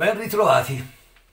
Ben ritrovati.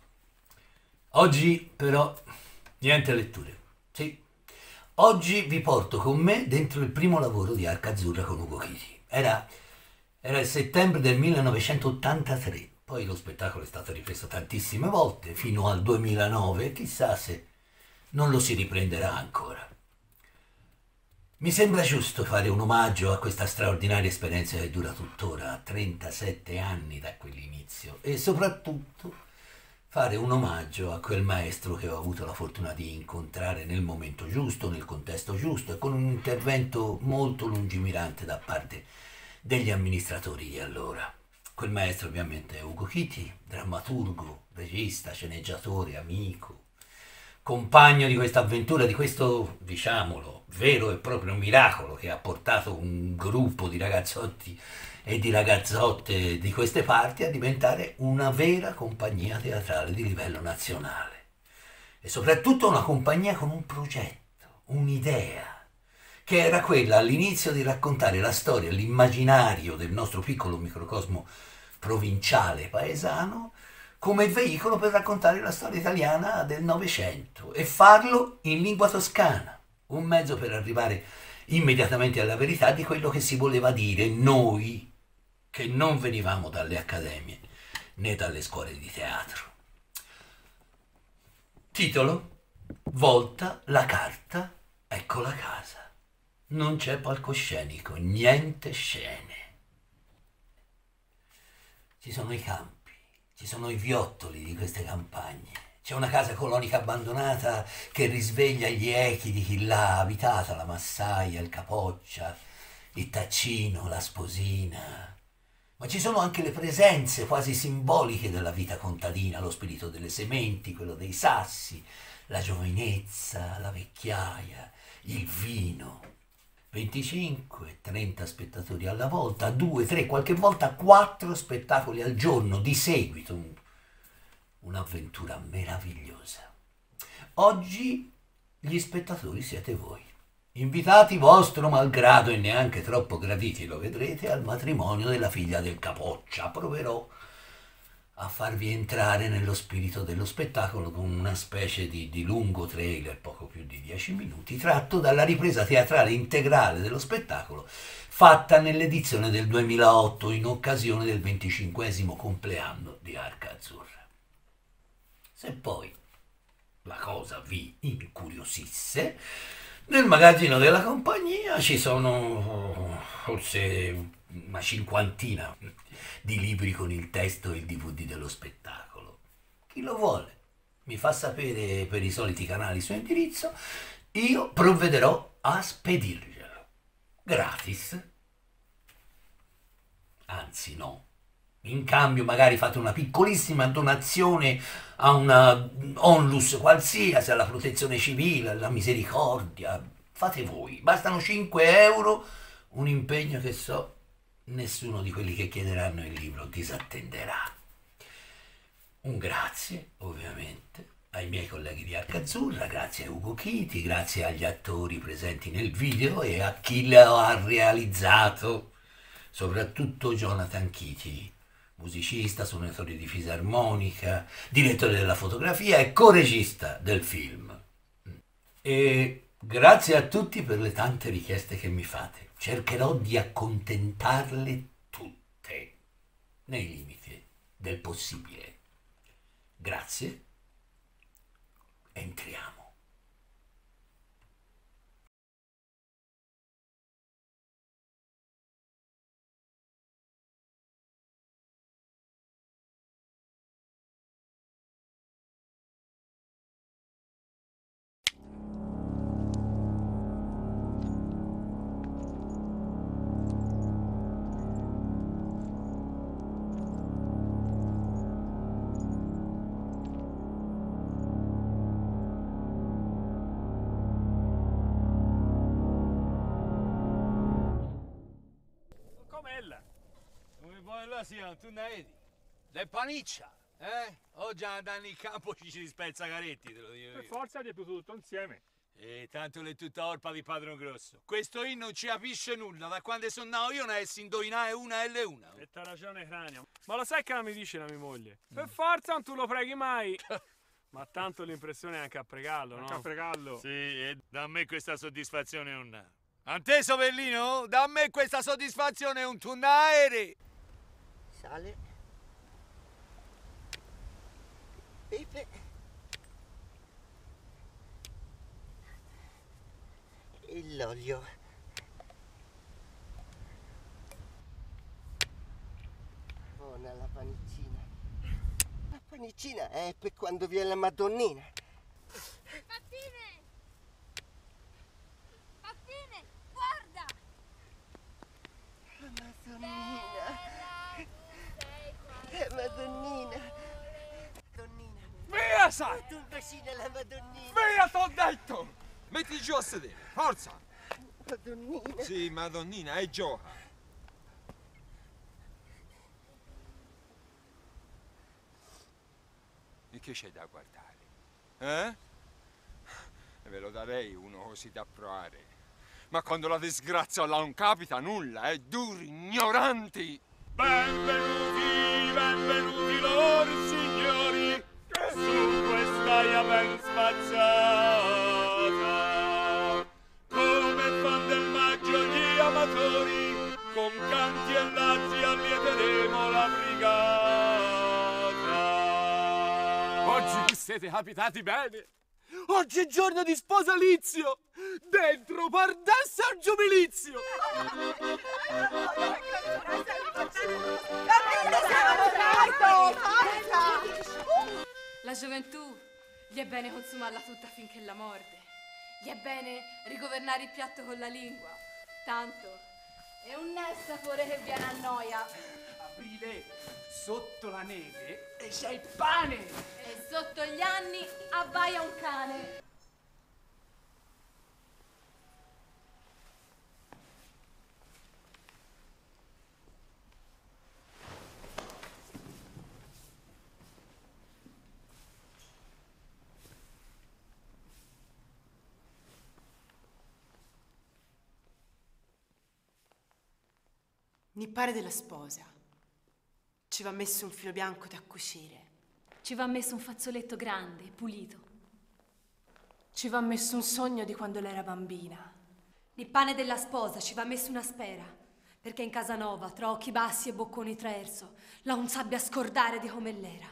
Oggi però niente letture. Sì. Oggi vi porto con me dentro il primo lavoro di Arca Azzurra con Ugo Chiti. Era il settembre del 1983. Poi lo spettacolo è stato ripreso tantissime volte, fino al 2009. Chissà se non lo si riprenderà ancora. Mi sembra giusto fare un omaggio a questa straordinaria esperienza che dura tuttora, 37 anni da quell'inizio, e soprattutto fare un omaggio a quel maestro che ho avuto la fortuna di incontrare nel momento giusto, nel contesto giusto e con un intervento molto lungimirante da parte degli amministratori di allora. Quel maestro ovviamente è Ugo Chiti, drammaturgo, regista, sceneggiatore, amico, compagno di questa avventura, di questo, diciamolo, vero e proprio miracolo che ha portato un gruppo di ragazzotti e di ragazzotte di queste parti a diventare una vera compagnia teatrale di livello nazionale. E soprattutto una compagnia con un progetto, un'idea, che era quella all'inizio di raccontare la storia, l'immaginario del nostro piccolo microcosmo provinciale paesano come veicolo per raccontare la storia italiana del Novecento e farlo in lingua toscana, un mezzo per arrivare immediatamente alla verità di quello che si voleva dire noi, che non venivamo dalle accademie né dalle scuole di teatro. Titolo: Volta la carta, ecco la casa. Non c'è palcoscenico, niente scene. Ci sono i campi, ci sono i viottoli di queste campagne. C'è una casa colonica abbandonata che risveglia gli echi di chi l'ha abitata, la massaia, il capoccia, il taccino, la sposina. Ma ci sono anche le presenze quasi simboliche della vita contadina, lo spirito delle sementi, quello dei sassi, la giovinezza, la vecchiaia, il vino. 25, 30 spettatori alla volta, 2, 3, qualche volta 4 spettacoli al giorno di seguito. Un'avventura meravigliosa. Oggi gli spettatori siete voi, invitati vostro malgrado e neanche troppo graditi, lo vedrete, al matrimonio della figlia del Capoccia. Proverò a farvi entrare nello spirito dello spettacolo con una specie di lungo trailer, poco più di 10 minuti, tratto dalla ripresa teatrale integrale dello spettacolo fatta nell'edizione del 2008 in occasione del 25° compleanno di Arca Azzurra. Se poi la cosa vi incuriosisse, nel magazzino della compagnia ci sono forse una cinquantina di libri con il testo e il DVD dello spettacolo. Chi lo vuole mi fa sapere per i soliti canali il suo indirizzo, io provvederò a spedirglielo. Gratis. Anzi no. In cambio magari fate una piccolissima donazione a una onlus qualsiasi, alla protezione civile, alla misericordia. Fate voi. Bastano 5 euro, un impegno che so nessuno di quelli che chiederanno il libro disattenderà. Un grazie, ovviamente, ai miei colleghi di Arca Azzurra, grazie a Ugo Chiti, grazie agli attori presenti nel video e a chi lo ha realizzato, soprattutto Jonathan Chiti, musicista, suonatore di fisarmonica, direttore della fotografia e co-regista del film. E grazie a tutti per le tante richieste che mi fate. Cercherò di accontentarle tutte, nei limiti del possibile. Grazie. Entriamo. Com'ella? Come poi là siamo, tu ne vedi? Del paniccia. Oggi andando in campo ci si spezza caretti, te lo dico Per io. forza di più tutto insieme. E tanto è tutta colpa di Padron Grosso. Questo inno non ci capisce nulla. Da quando sono nato io ne si indovinare una e una. E t'ha ragione cranio. Ma lo sai che mi dice la mia moglie? Per forza non tu lo preghi mai. Ma tanto l'impressione è anche a pregarlo, no? Anche a pregarlo. Sì, e da me questa soddisfazione non ha. Anteso Bellino? Da me questa soddisfazione è un tunnaere. Sale. Pepe. E l'olio. Buona la panicina. La panicina è per quando viene la Madonnina. Pattine! Pattine, guarda! La Madonnina. La Madonnina. Madonnina. Via, sai! Tu vicino alla Madonnina. Via, t'ho detto! Metti giù a sedere, forza! Madonnina. Sì, Madonnina, e gioca. E che c'è da guardare? Eh? Ve lo darei uno così da provare. Ma quando la disgrazia non capita nulla, duri, ignoranti! Benvenuti, benvenuti loro signori, su quest'aia ben spazzata. Come fan del maggio gli amatori, con canti e lazzi allieteremo la brigata. Oggi siete capitati bene. Oggi è giorno di sposalizio. Dentro pardessa o giubilizio. La gioventù gli è bene consumarla tutta finché la morde. Gli è bene rigovernare il piatto con la lingua. Tanto è un sapore che viene a noia. Aprile, sotto la neve e c'è il pane. E sotto gli anni abbaia un cane. Mi pare della sposa. Ci va messo un filo bianco da cucire. Ci va messo un fazzoletto grande, pulito. Ci va messo un sogno di quando lei era bambina. Nel pane della sposa ci va messo una spera, perché in casa nova, tra occhi bassi e bocconi traverso, la non sabbia scordare di come l'era.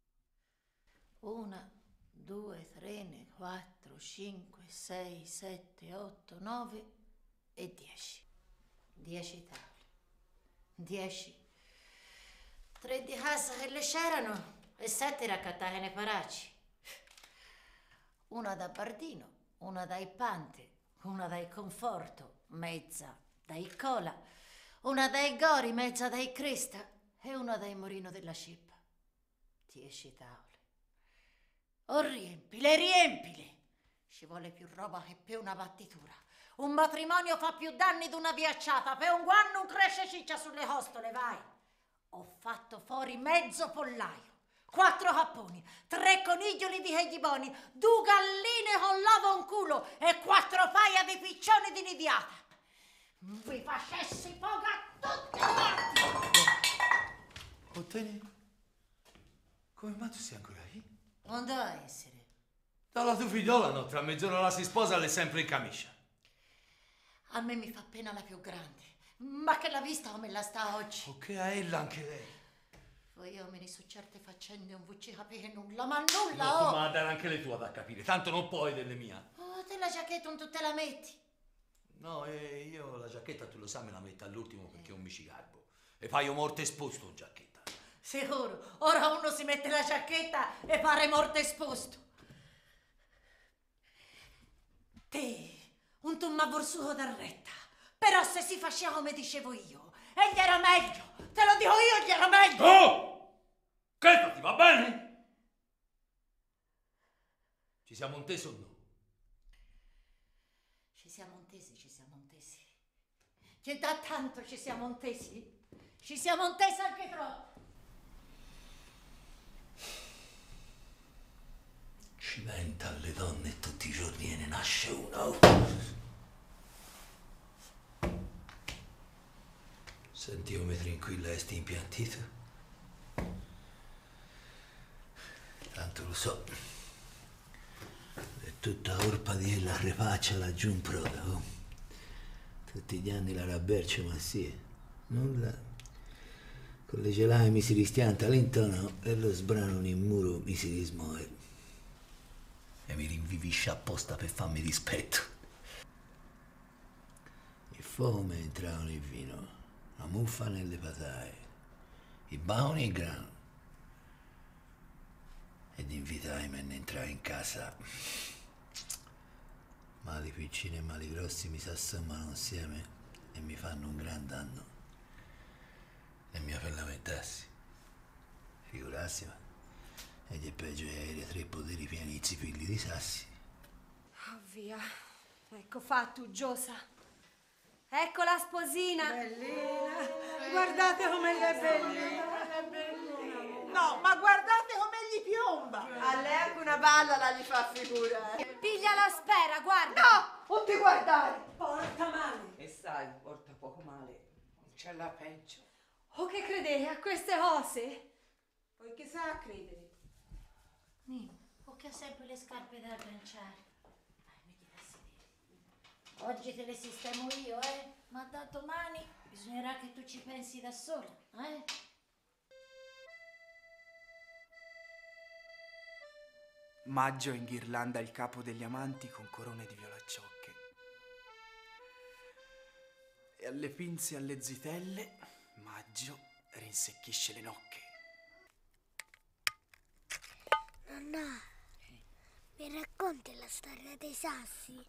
1, 2, 3, 4, 5, 6, 7, 8, 9 e 10. 10 tavole. 10. 3 di casa che le c'erano e 7 raccattate nei paracci. Una da Bardino, una da Ippante, una da Conforto, mezza da Cola, una da Gori, mezza da Cresta e una da Morino della Cippa. 10 tavole. Oh, riempile! Ci vuole più roba che per una battitura. Un matrimonio fa più danni di una viacciata, per un guanno non cresce ciccia sulle costole, vai! Ho fatto fuori mezzo pollaio, 4 capponi, 3 coniglioli di cheghiboni, 2 galline con l'ovo in culo e 4 paia di piccioni di nidiata. Vi facessi poca tutti quanti! Ottene? Come mai tu sei ancora qui? Non deve essere. Dalla tua figliola no, tra mezz'ora la si sposa e è sempre in camicia. A me mi fa pena la più grande, ma che l'ha vista come la sta oggi. O che ha ella anche lei? Voi uomini su certe faccende non vi ci capite nulla, ma nulla, No, oh! ma dare anche le tue da capire, tanto non puoi delle mie. Oh, te la giacchetta non tu te la metti? No, io la giacchetta, tu lo sai, me la metto all'ultimo perché è un micicarbo. E paio morte esposto in giacchetta. Sicuro, ora uno si mette la giacchetta e pare morto esposto. Te, un tumma borsuto da retta, però se si faceva come dicevo io, e gli era meglio, te lo dico io, gli era meglio. Oh! Che ti va bene? Ci siamo intesi o no? Ci siamo intesi, ci siamo intesi. Che da tanto ci siamo intesi? Ci siamo intesi anche troppo. Ci Cimenta alle donne e tutti i giorni ne nasce una. Senti come tranquilla e sti impiantito? Tanto lo so. È tutta colpa di quella crepaccia laggiù in proda, oh. Tutti gli anni la rabbercia, ma sì. Nulla. Con le gelaie mi si ristianta l'intono e lo sbrano in muro mi si rismuove. E mi rinvivisce apposta per farmi rispetto. Il fuoco mi entrava nel vino, la muffa nelle patate, i bauni e il grano. Ed invitai me ne entrare in casa. Mali piccini e mali grossi mi s'assommano insieme e mi fanno un gran danno. E mi fa lamentarsi. Figurarsi, ma e gli è peggio di avere 3 poteri pieni di zipilli di sassi. Oh, via. Ecco fatto, Giosa. Ecco la sposina. Bellina. Guardate come è bellina. No, ma guardate come gli piomba. A lei anche una palla la gli fa figura. Piglia la spera, guarda. No, non ti guardare. Porta male. E sai, porta poco male. C'è la peggio. O che credete a queste cose? Poi che sa a credere? Nino, o che ha sempre le scarpe da agganciare. Dai, mettiti a sedere. Oggi te le sistemo io, ma da domani bisognerà che tu ci pensi da sola, Maggio inghirlanda il capo degli amanti con corone di violacciocche. E alle pinze e alle zitelle, Maggio rinsecchisce le nocche. Nonna, mi racconti la storia dei sassi?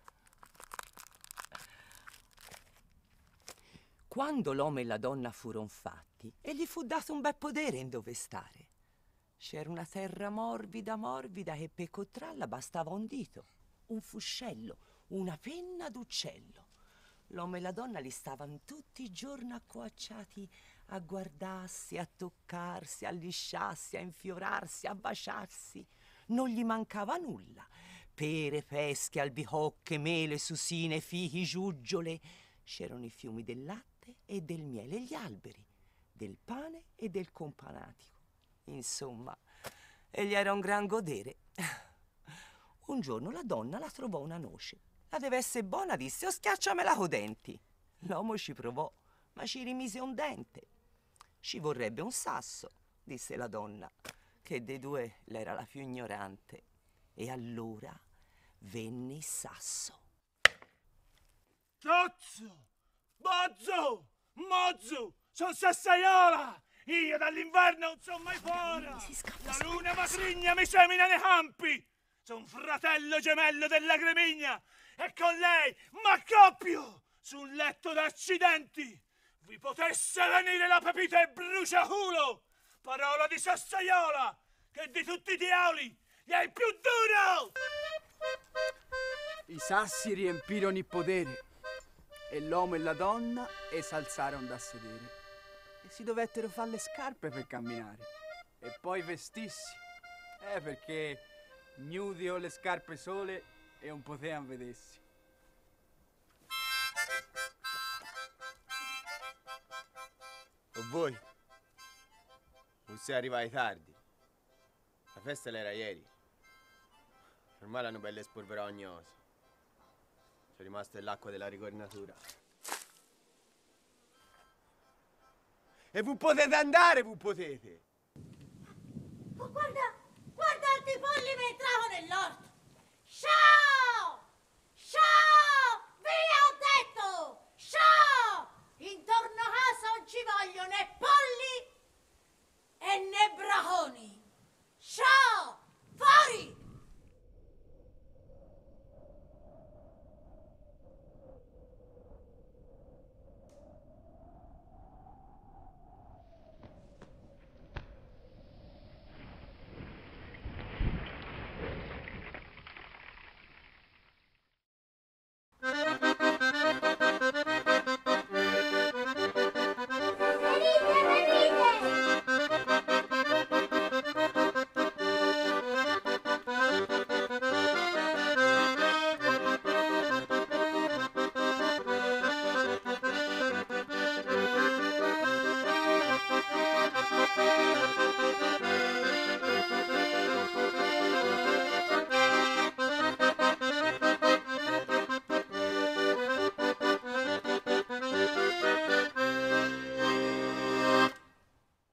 Quando l'uomo e la donna furono fatti, e gli fu dato un bel podere in dove stare. C'era una terra morbida, morbida, che per contrarla bastava un dito, un fuscello, una penna d'uccello. L'uomo e la donna li stavano tutti i giorni accoacciati a guardarsi, a toccarsi, a lisciarsi, a infiorarsi, a baciarsi. Non gli mancava nulla. Pere, pesche, albicocche, mele, susine, fichi, giuggiole. C'erano i fiumi del latte e del miele, e gli alberi, del pane e del companatico. Insomma, egli era un gran godere. Un giorno la donna la trovò una noce. La deve essere buona, disse, o schiacciamela coi denti. L'uomo ci provò, ma ci rimise un dente. Ci vorrebbe un sasso, disse la donna, che dei due l'era la più ignorante. E allora venne il sasso. Zozzo! Bozzo! Mozzo! Son Sassaiola! Io dall'inverno non son mai fuori! La luna matrigna mi semina nei campi! Son fratello gemello della Gremigna! E con lei m'accoppio su un letto d'accidenti! Vi potesse venire la pepita e bruciaculo! Parola di Sassaiola! Che di tutti i diavoli gli è il più duro! I sassi riempirono il podere e l'uomo e la donna esalzarono da sedere e si dovettero fare le scarpe per camminare e poi vestirsi, perché nudi o le scarpe sole e non potevano vedersi. O voi? Non sei arrivati tardi. La festa l'era ieri. Ormai l'hanno belle spolverò ogni cosa. C'è rimasto l'acqua della ricornatura. E voi potete andare, voi potete! Oh, guarda!